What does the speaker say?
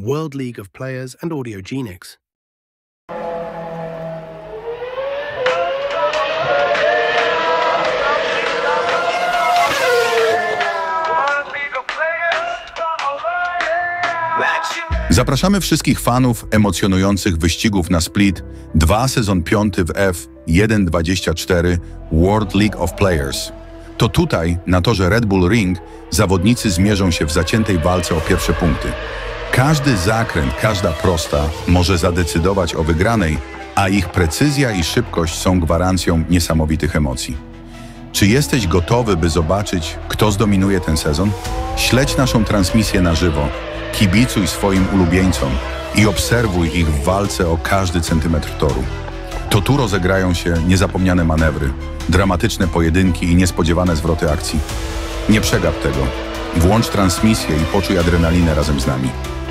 World League of Players and Audiogenics. Zapraszamy wszystkich fanów emocjonujących wyścigów na Split 2 sezon 5 w F1.24 World League of Players. To tutaj, na torze Red Bull Ring, zawodnicy zmierzą się w zaciętej walce o pierwsze punkty. Każdy zakręt, każda prosta może zadecydować o wygranej, a ich precyzja i szybkość są gwarancją niesamowitych emocji. Czy jesteś gotowy, by zobaczyć, kto zdominuje ten sezon? Śledź naszą transmisję na żywo, kibicuj swoim ulubieńcom i obserwuj ich w walce o każdy centymetr toru. To tu rozegrają się niezapomniane manewry, dramatyczne pojedynki i niespodziewane zwroty akcji. Nie przegap tego. Włącz transmisję i poczuj adrenalinę razem z nami.